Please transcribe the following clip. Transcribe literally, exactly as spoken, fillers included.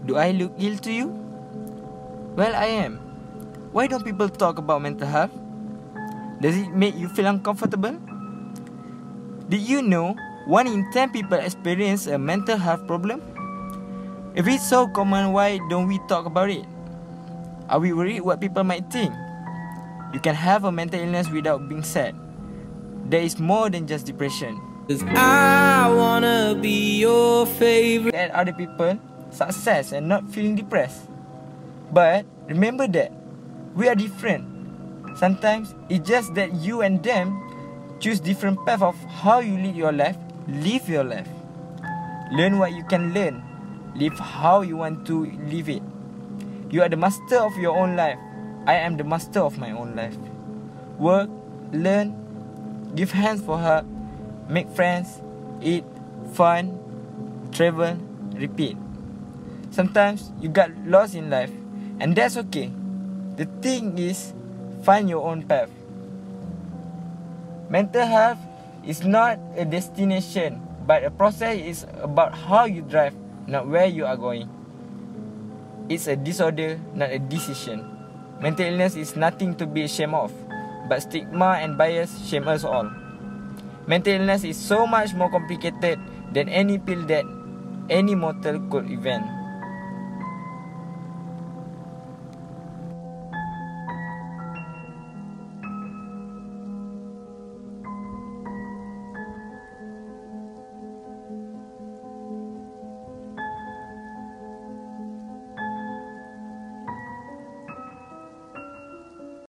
Do I look ill to you? Well, I am. Why don't people talk about mental health? Does it make you feel uncomfortable? Did you know one in ten people experience a mental health problem? If it's so common, why don't we talk about it? Are we worried what people might think? You can have a mental illness without being sad. There is more than just depression. Cause I wanna be your favorite. At other people success and not feeling depressed. But remember that we are different. Sometimes it's just that you and them choose different path of how you lead your life. Live your life. Learn what you can learn. Live how you want to live it. You are the master of your own life. I am the master of my own life. Work, learn, give hands for help, make friends, eat, fun, travel, repeat. Sometimes you got lost in life, and that's okay. The thing is, find your own path. Mental health is not a destination, but a process. Is about how you drive, not where you are going. It's a disorder, not a decision. Mental illness is nothing to be ashamed of, but stigma and bias shame us all. Mental illness is so much more complicated than any pill that any mortal could invent.